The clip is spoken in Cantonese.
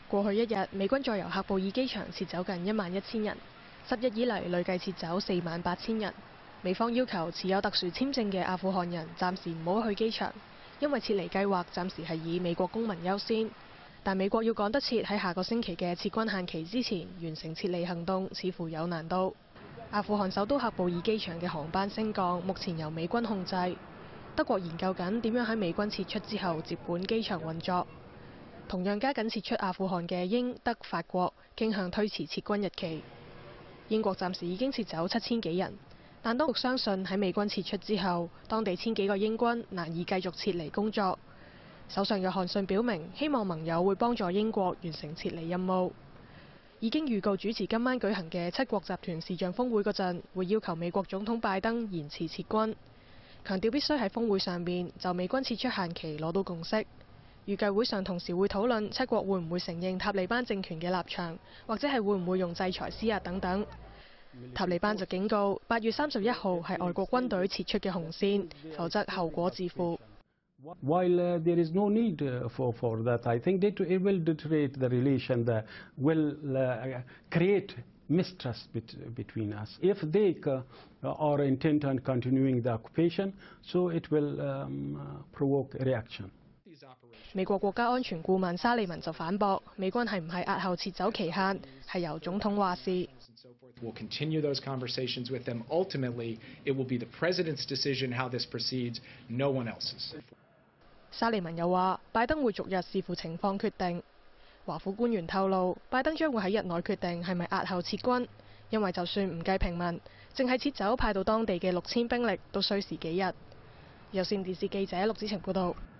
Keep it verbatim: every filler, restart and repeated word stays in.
過去一日，美軍再由喀布爾機場撤走近一萬一千人，十日以嚟累計撤走四萬八千人。美方要求持有特殊簽證嘅阿富汗人暫時唔好去機場，因為撤離計劃暫時係以美國公民優先。但美國要趕得切喺下個星期嘅撤軍限期之前完成撤離行動，似乎有難度。阿富汗首都喀布爾機場嘅航班升降目前由美軍控制。德國研究緊點樣喺美軍撤出之後接管機場運作。同樣加緊撤出阿富汗嘅英、德、法國傾向推遲撤軍日期。英國暫時已經撤走七千幾人，但當局相信喺美軍撤出之後，當地千幾個英軍難以繼續撤離工作。首相約翰遜表明，希望盟友會幫助英國完成撤離任務。已經預告主持今晚舉行嘅七國集團視像峰會嗰陣，會要求美國總統拜登延遲撤軍，強調必須喺峰會上面就美軍撤出限期攞到共識。預計會上同時會討論七國會唔會承認塔利班政權嘅立場，或者係會唔會用制裁施壓等等。塔利班就警告，八月三十一號係外國軍隊撤出嘅紅線，否則後果自負。 While uh, there is no need uh, for, for that, I think that it will deteriorate the relation, that will uh, create mistrust bet between us. If they uh, are intent on continuing the occupation, so it will um, uh, provoke a reaction. 美國國家安全顧問沙利文就反駁，美軍係唔係押後撤走期限，係由總統話事。 We'll continue those conversations with them. Ultimately, it will be the president's decision how this proceeds, no one else's. 沙利文又話，拜登會逐日視乎情況決定。華府官員透露，拜登將會喺日內決定係咪押後撤軍，因為就算唔計平民，淨係撤走派到當地嘅六千兵力都需時幾日。有線電視記者陸子晴報道。